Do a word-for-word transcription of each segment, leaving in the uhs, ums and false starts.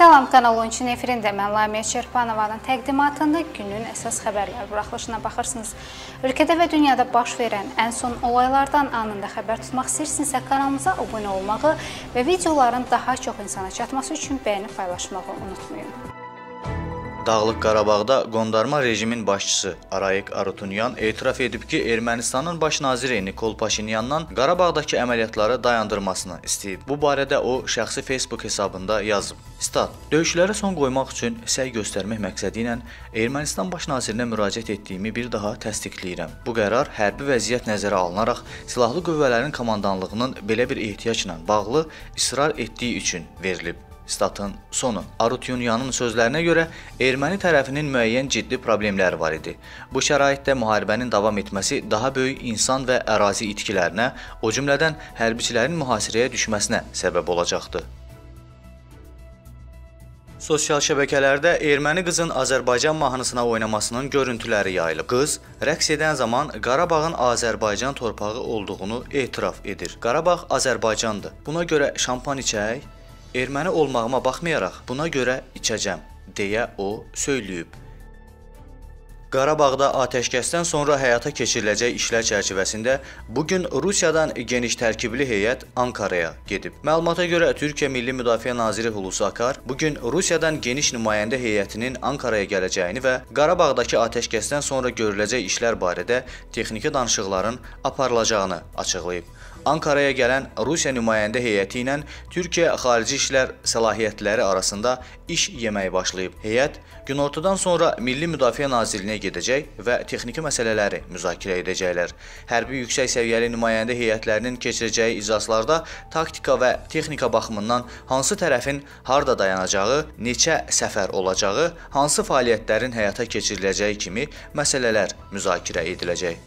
Salam, Kanal on üçün efirində mən Lamiyə Çerpanovanın təqdimatında günün əsas xəbərlər buraxılışına baxırsınız. Ölkədə və dünyada baş verən ən son olaylardan anında xəbər tutmaq istəyirsinizsə kanalımıza abunə olmağı və videoların daha çox insana çatması üçün bəyənib paylaşmağı unutmayın. Dağlıq Qarabağda qondarma rejimin başçısı Arayik Arutunyan etiraf edib ki, Ermənistanın baş naziri Nikol Paşinyandan Qarabağdakı əməliyyatları dayandırmasını istəyib. Bu barədə o, şəxsi Facebook hesabında yazıb. Stat: Döyüşlərə son qoymaq üçün səy göstərmək məqsədi ilə Ermənistan baş nazirinə müraciət etdiyimi bir daha təsdiqləyirəm. Bu qərar hərbi vəziyyət nəzərə alınaraq silahlı qüvvələrin komandanlığının belə bir ehtiyacla bağlı israr etdiyi üçün verilib. Statın sonu. Arutunyanın sözlərinə görə erməni tərəfinin müəyyən ciddi problemləri var idi. Bu şəraitdə müharibənin davam etməsi daha böyük insan və ərazi itkilərinə, o cümlədən hərbiçilərin mühasirəyə düşməsinə səbəb olacaqdı. Sosial şəbəkələrdə erməni qızın Azərbaycan mahnısına oynamasının görüntüləri yayılıb. Qız rəqs edən zaman Qarabağın Azərbaycan torpağı olduğunu etiraf edir. Qarabağ Azərbaycandır. Buna görə şampan içək. Erməni olmağıma baxmayaraq buna görə içəcəm, deyə o söyləyib. Qarabağda atəşkəsdən sonra həyata keçiriləcək işlər çərçivəsində bugün Rusiyadan geniş tərkibli heyət Ankaraya gedib. Məlumata görə Türkiyə Milli Müdafiə Naziri Hulusi Akar bugün Rusiyadan geniş nümayəndə heyətinin Ankaraya gələcəyini və Qarabağdakı atəşkəsdən sonra görüləcək işlər barədə texniki danışıqların aparılacağını açıqlayıb. Ankaraya gələn Rusiya nümayəndə heyəti ilə Türkiyə Xarici İşlər səlahiyyətləri arasında iş yeməyi başlayıb. Heyət günortadan sonra Milli Müdafiə Nazirliyinə gedəcək və texniki məsələləri müzakirə edəcəklər. Hərbi yüksək səviyyəli nümayəndə heyətlərinin keçirəcəyi iclaslarda taktika və texnika baxımından hansı tərəfin harda dayanacağı, neçə səfər olacağı, hansı fəaliyyətlərin həyata keçiriləcəyi kimi məsələlər müzakirə ediləcək.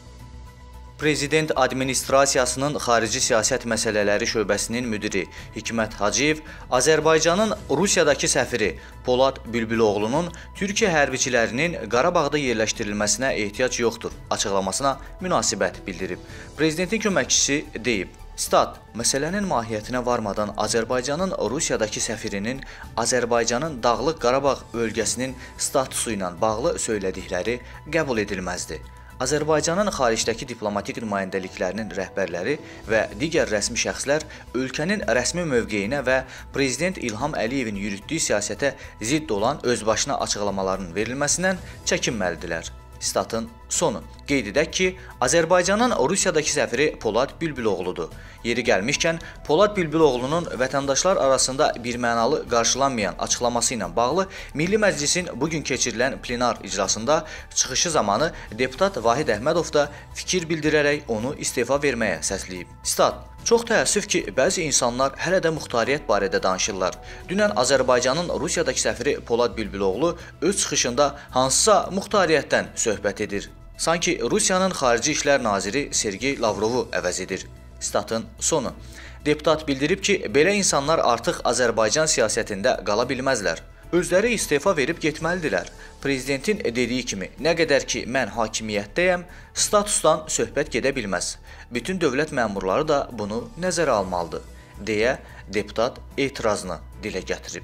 Prezident Administrasiyasının Xarici Siyasət Məsələləri şöbəsinin müdiri Hikmət Hacıyev Azərbaycanın Rusiyadakı səfiri Polad Bülbüloğlunun Türkiyə hərbiçilərinin Qarabağda yerləşdirilməsinə ehtiyac yoxdur açıqlamasına münasibət bildirib. Prezidentin köməkçisi deyib: Stat: Məsələnin mahiyyətinə varmadan Azərbaycanın Rusiyadakı səfirinin Azərbaycanın Dağlıq Qarabağ bölgəsinin statusu ilə bağlı söylədikləri qəbul edilməzdir. Azərbaycanın xaricdəki diplomatik nümayəndəliklərinin rəhbərləri və digər rəsmi şəxslər ölkənin rəsmi mövqeyinə və Prezident İlham Əliyevin yürütdüyü siyasətə zidd olan özbaşına açıqlamaların verilməsindən çəkinməlidirlər. Statın sonu. Qeyd edək ki, Azərbaycanın Rusiyadakı səfiri Polad Bülbüloğludur. Yeri gəlmişkən, Polad Bülbüloğlunun vətəndaşlar arasında birmənalı qarşılanmayan açıqlaması ilə bağlı Milli Məclisin bugün keçirilən plenar iclasında çıxışı zamanı deputat Vahid Əhmədov da fikir bildirərək onu istefa verməyə səsləyib. Stat: Çox təəssüf ki, bəzi insanlar hələ də muxtariyyət barədə danışırlar. Dünən Azərbaycanın Rusiyadakı səfiri Polad Bülbüloğlu öz çıxışında hansısa muxtariyyətdən söhbət edir. Sanki Rusiyanın Xarici İşlər Naziri Sergey Lavrovu əvəz edir. Statın sonu. Deputat bildirib ki, belə insanlar artıq Azərbaycan siyasətində qala bilməzlər. Özləri istefa verib getməlidirlər. Prezidentin dediyi kimi, nə qədər ki mən hakimiyyətdəyəm, statusdan söhbət gedə bilməz. Bütün dövlət məmurları da bunu nəzərə almalıdır, deyə deputat etirazını dilə gətirib.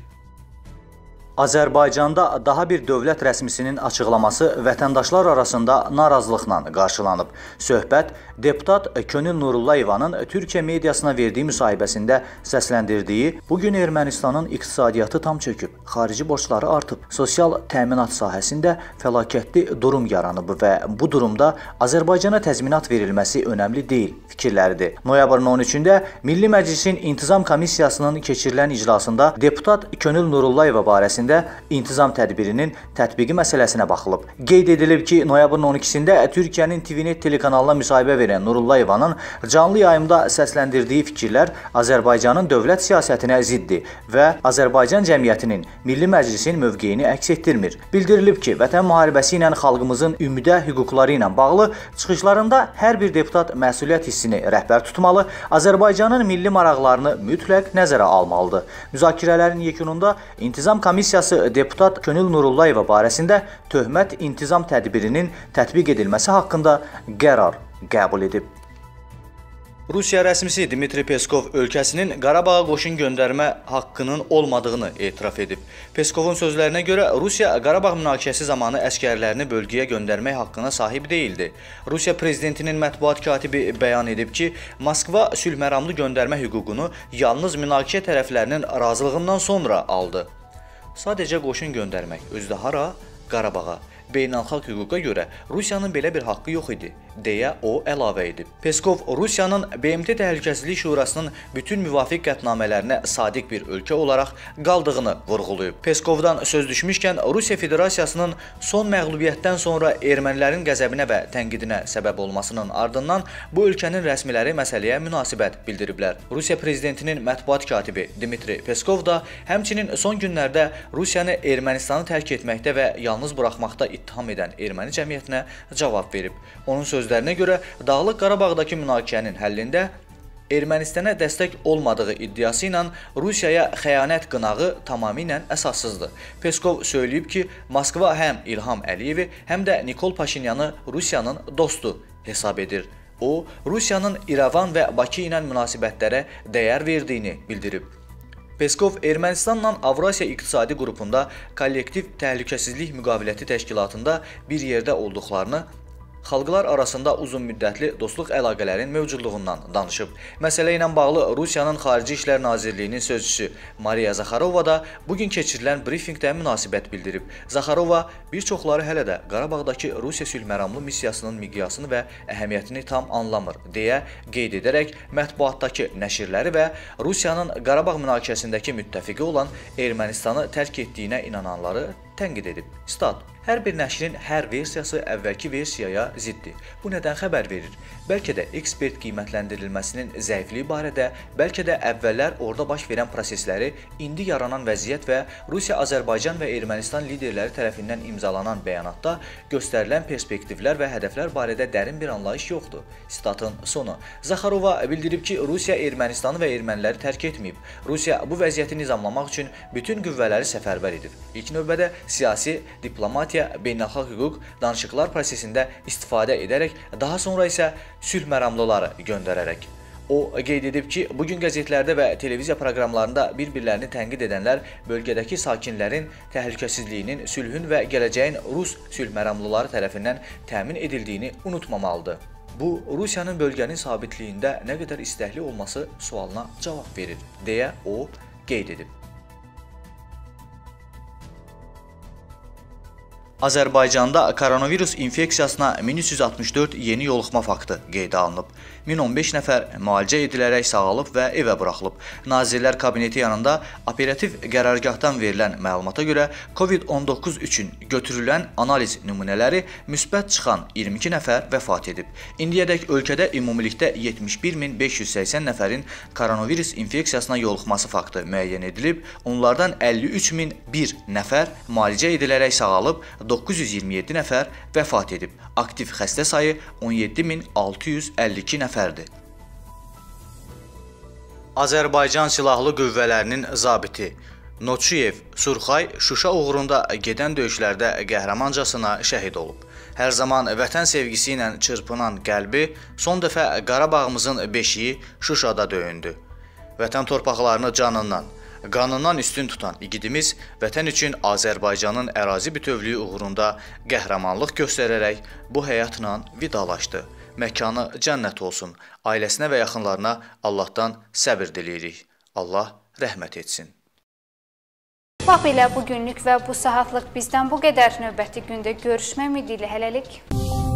Azərbaycanda daha bir dövlət rəsmisinin açıqlaması vətəndaşlar arasında narazılıqla qarşılanıb. Söhbət deputat Könül Nurullayevanın Türkiyə mediasına verdiyi müsahibəsində səsləndirdiyi "Bugün Ermənistanın iqtisadiyyatı tam çöküb, xarici borcları artıb, sosial təminat sahəsində fəlakətli durum yaranıb və bu durumda Azərbaycana təzminat verilməsi önəmli deyil" fikirləridir. Noyabrın on üçündə Milli Məclisin İntizam Komissiyasının keçirilən iclasında deputat Könül Nurullayeva barəsində intizam tədbirinin tətbiqi məsələsinə baxılıb. Qeyd edilib ki, noyabrın on ikisində Türkiyənin T V Net telekanalına müsahibə verən Nurullayevanın canlı yayımda səsləndirdiyi fikirlər Azərbaycanın dövlət siyasətinə ziddir və Azərbaycan cəmiyyətinin Milli Məclisin mövqeyini əks etdirmir. Bildirilib ki, vətən müharibəsi ilə xalqımızın ümidə hüquqları ilə bağlı çıxışlarında hər bir deputat məsuliyyət hissini rəhbər tutmalı, Azərbaycanın milli maraqlarını mütləq nəzərə almalıdır. Müzakirələrin yekununda İntizam Komissiyası deputat Könül Nurullayeva barəsində töhmət intizam tədbirinin tətbiq edilməsi haqqında qərar qəbul edib. Rusiya rəsmisi Dmitri Peskov ölkəsinin Qarabağa qoşun göndərmə haqqının olmadığını etiraf edib. Peskovun sözlərinə görə Rusiya Qarabağ münaqişəsi zamanı əskərlərini bölgəyə göndərmək haqqına sahib deyildi. Rusiya prezidentinin mətbuat katibi bəyan edib ki, Moskva sülhməramlı göndərmə hüququnu yalnız münaqişə tərəflərinin razılığından sonra aldı. Sadəcə qoşun göndərmək özdə hara? Qarabağa. Beynəlxalq hüquqa görə Rusiyanın belə bir haqqı yox idi, deyə o əlavə edib. Peskov Rusiyanın B M T Təhlükəsizlik Şurasının bütün müvafiq qətnamələrinə sadiq bir ölkə olaraq qaldığını vurğulayıb. Peskovdan söz düşmüşkən Rusiya Federasiyasının son məğlubiyyətdən sonra ermənilərin qəzəbinə və tənqidinə səbəb olmasının ardından bu ölkənin rəsmiləri məsələyə münasibət bildiriblər. Rusiya prezidentinin mətbuat katibi Dmitri Peskov da həmçinin son günlərdə Rusiyanı Ermənistanı tərk etməkdə və yalnız buraxmaqda ittiham edən erməni cəmiyyətinə cavab verib. Onun sözlərinə görə Dağlıq Qarabağdakı münaqişənin həllində Ermənistana dəstək olmadığı iddiası ilə Rusiyaya xəyanət qınağı tamamilə əsassızdır. Peskov söyləyib ki, Moskva həm İlham Əliyevi, həm də Nikol Paşinyanı Rusiyanın dostu hesab edir. O, Rusiyanın İrəvan və Bakı ilə münasibətlərə dəyər verdiyini bildirib. Peskov Ermənistanla Avrasiya İqtisadi Qrupunda kollektiv təhlükəsizlik müqaviləti təşkilatında bir yerdə olduqlarını, xalqlar arasında uzunmüddətli dostluq əlaqələrin mövcudluğundan danışıb. Məsələ ilə bağlı Rusiyanın Xarici İşlər Nazirliyinin sözçüsü Mariya Zakharova da bugün keçirilən brifinqdə münasibət bildirib. Zakharova bir çoxları hələ də Qarabağdakı Rusiya sülhməramlı missiyasının miqyasını və əhəmiyyətini tam anlamır, deyə qeyd edərək mətbuatdakı nəşrləri və Rusiyanın Qarabağ münaqişəsindəki müttəfiqi olan Ermənistanı tərk etdiyinə inananları tənqid edib. Stat: Hər bir nəşrin hər versiyası əvvəlki versiyaya ziddir. Bu nədən xəbər verir? Bəlkə də ekspert qiymətləndirilməsinin zəifliyi barədə, bəlkə də əvvəllər orada baş verən prosesləri, indi yaranan vəziyyət və Rusiya, Azərbaycan və Ermənistan liderləri tərəfindən imzalanan bəyanatda göstərilən perspektivlər və hədəflər barədə dərin bir anlayış yoxdur. Statın sonu. Zakharova bildirib ki, Rusiya Ermənistanı və erməniləri tərk etməyib. Rusiya bu vəziyyəti nizamlamaq üçün bütün qüvvələri səfərbər edir. İlk növbədə siyasi, diplomatiya, beynəlxalq hüquq, danışıqlar prosesində istifadə edərək, daha sonra isə sülh məramlıları göndərərək. O qeyd edib ki, bugün qəzetlərdə və televiziya proqramlarında bir-birlərini tənqid edənlər bölgədəki sakinlərin təhlükəsizliyinin, sülhün və gələcəyin Rus sülh məramlıları tərəfindən təmin edildiyini unutmamalıdır. Bu, Rusiyanın bölgənin sabitliyində nə qədər istəkli olması sualına cavab verir, deyə o qeyd edib. Azərbaycanda koronavirus infeksiyasına min üç yüz altmış dörd yeni yoluxma faktı qeydə alınıb. min on beş nəfər müalicə edilərək sağalıb və evə buraxılıb. Nazirlər Kabineti yanında operativ qərargahdan verilən məlumata görə Covid on doqquz üçün götürülən analiz nümunələri müsbət çıxan iyirmi iki nəfər vəfat edib. İndiyədək ölkədə ümumilikdə yetmiş bir min beş yüz səksən nəfərin koronavirus infeksiyasına yoluxması faktı müəyyən edilib. Onlardan əlli üç min bir nəfər müalicə edilərək sağalıb, doqquz yüz iyirmi yeddi nəfər vəfat edib. Aktiv xəstə sayı on yeddi min altı yüz əlli iki nəfərdir. Azərbaycan Silahlı Qüvvələrinin zabiti Noçuyev Surxay Şuşa uğrunda gedən döyüşlərdə qəhrəmancasına şəhid olub. Hər zaman vətən sevgisi ilə çırpınan qəlbi son dəfə Qarabağımızın beşiyi Şuşada döyündü. Vətən torpaqlarını canından, qanından üstün tutan igidimiz vətən üçün Azərbaycanın ərazi bütövlüyü uğrunda qəhrəmanlıq göstərərək bu həyatla vidalaşdı. Məkanı cənnət olsun. Ailəsinə və yaxınlarına Allahdan səbir diləyirik. Allah rəhmət etsin. Bax belə bugünlük və bu saatlıq bizdən bu qədər. Növbəti gündə görüşmək ümidi ilə hələlik.